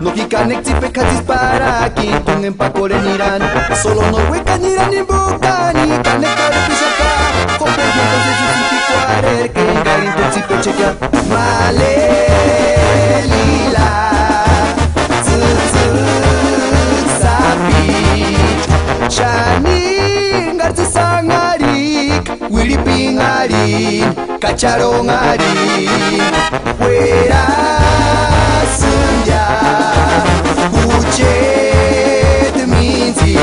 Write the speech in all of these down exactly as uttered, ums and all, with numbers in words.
Logika nek tipe katis para Kintung empakore niran Solo norweka niran imbukani Kanek kare pisaka Comprendo se justifico arer Que ingarin tu tipe cheka Male lila Zuzuk sapi Chani ngarti sangarik Wiri pingarin Kacaro ngarin Wera senja Hujet minti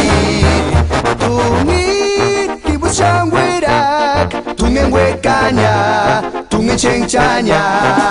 Tungin ibu sang werak Tungen wekanya Tungen cengcanya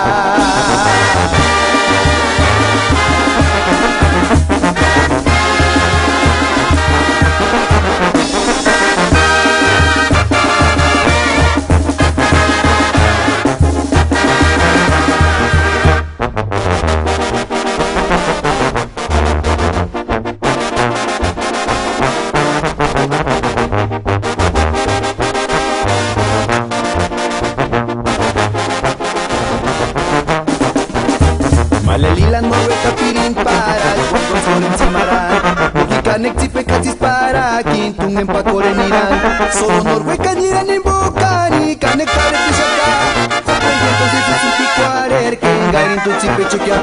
Malelilan morweka piring para Jokon solen simaran Logika nek tipe katis para Kintung empakore niran Solo norweka niran imbukani Kanek kare pisaka Comprendo se justifico arer Que ingarin tu tipe chokya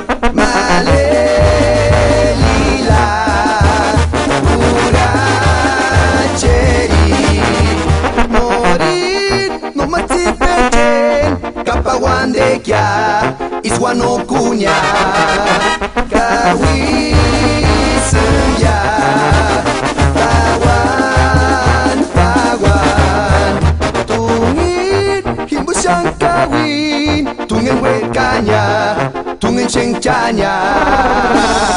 Malelila Uracheri Morir no matipechen Kapawandekya Iswano kunya Kawi senja Pawan pawan Tungin himbusang kawin Tungen wekanya Tungen cengcanya